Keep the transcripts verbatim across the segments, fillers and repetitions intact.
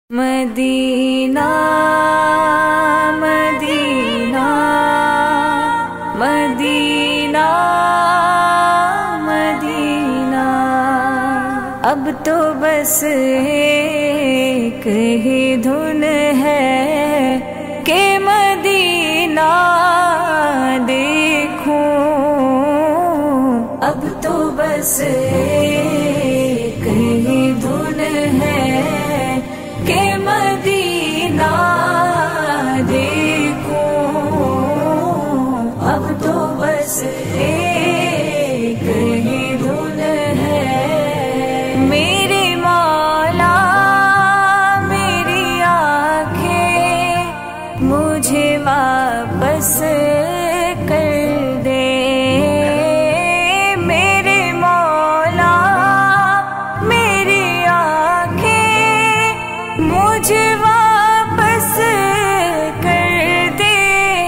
مدینہ مدینہ مدینہ مدینہ، اب تو بس ایک ہی دھن ہے کہ مدینہ دیکھوں، اب تو بس ایک ہی دھن ہے کہ مدینہ دیکھوں، اب تو بس ایک ہی دھن ہے۔ میرے مولا میری آنکھیں مجھے واپس کر دے، میرے مولا میری آنکھیں مجھے واپس کر دے،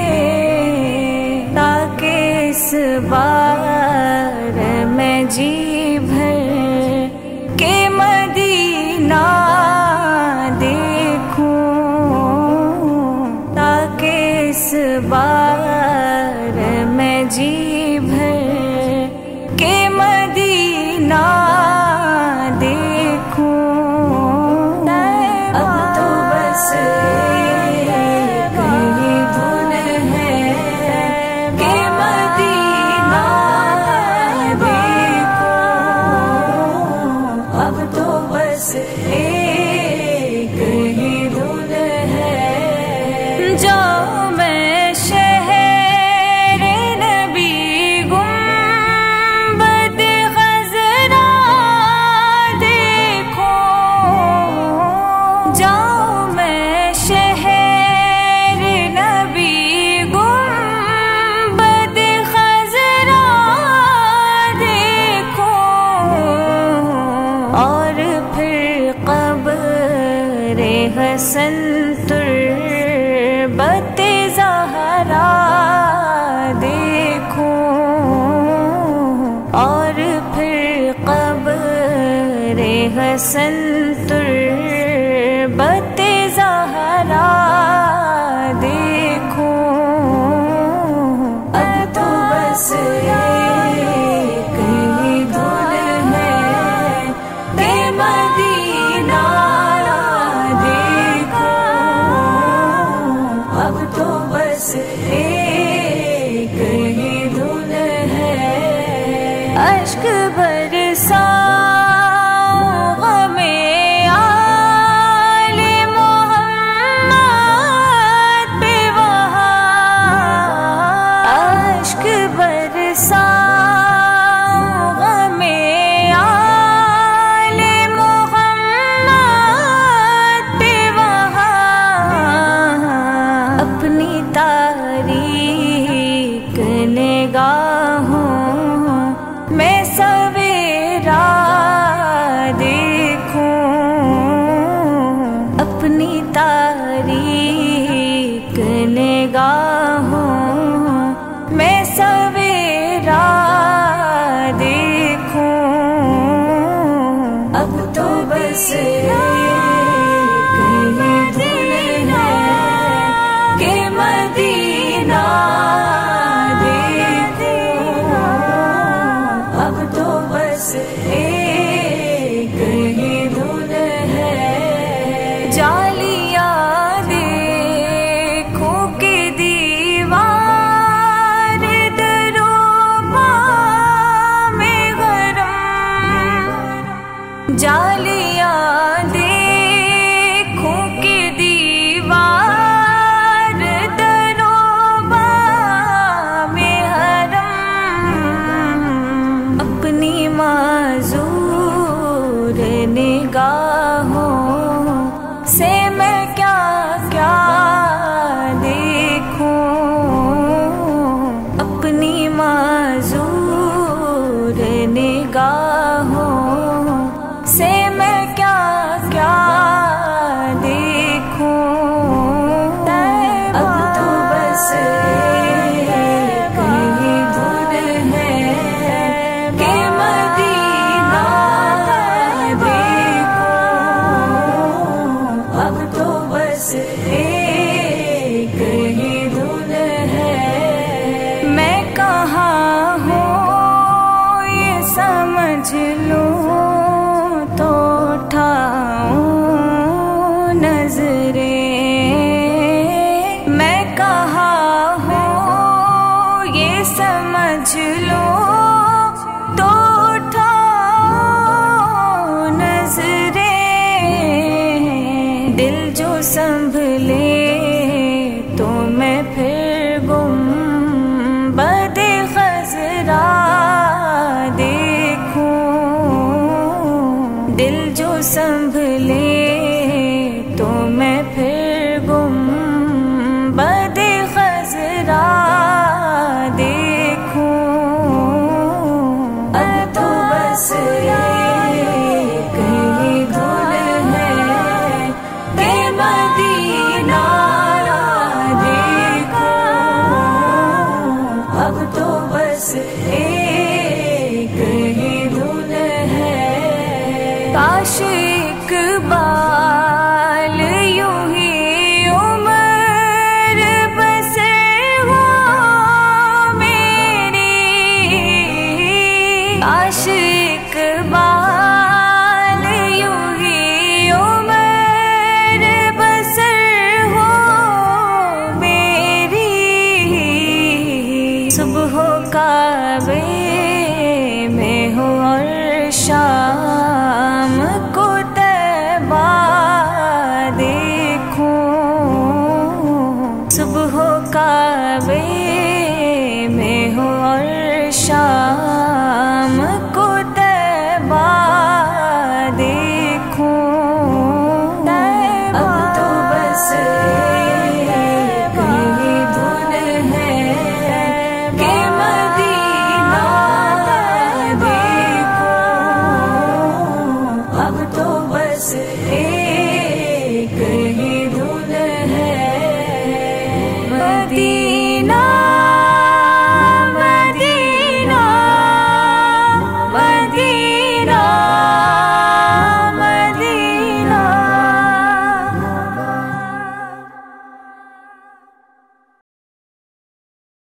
تاکہ اس بار میں جی بھر کے مدینہ دیکھوں، تاکہ اس بار میں جی بھر کے مدینہ دیکھوں۔ اب تو بس ایک ہی دھن ہے کہ مدینہ دیکھوں، اب تو بس ایک ہی دھن ہے۔ جاؤ میں شہر نبی گنبد خضرا دیکھوں، جاؤ میں شہر نبی گنبد خضرا دیکھوں، اور پھر قبر حسن تربت زہرا دیکھوں، اور پھر قبر حسن تربت زہرا دیکھوں، اب تو بس ایک ہی دھن ہے کہ مدینہ دیکھوں، اب تو بس ایک ہی دھن ہے۔ اشک برسا اپنی تاریک نگاہوں میں سویرا دیکھوں، اپنی تاریک نگاہوں میں سویرا دیکھوں، اب تو بس ایک ہی دھن ہے کہ مدینہ دیکھوں، اب تو بس ایک ہی دھن ہے۔ جالیاں دیکھوں کہ دیوار ایک ہی دھن ہے۔ میں کہاں ہوں یہ سمجھ لو تو اٹھاؤں نظریں، میں کہاں ہوں یہ سمجھ لو تو اٹھاؤں نظریں، دل جو سنبھلے تو میں پھر